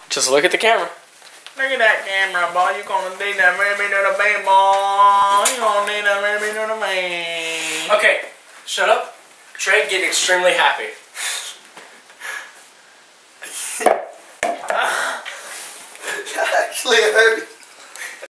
Just look at the camera. Look at that camera, boy. You gonna need that baby to the baby, boy. You gonna need that baby to the baby. Okay, shut up. Trey, get extremely happy. That actually hurt.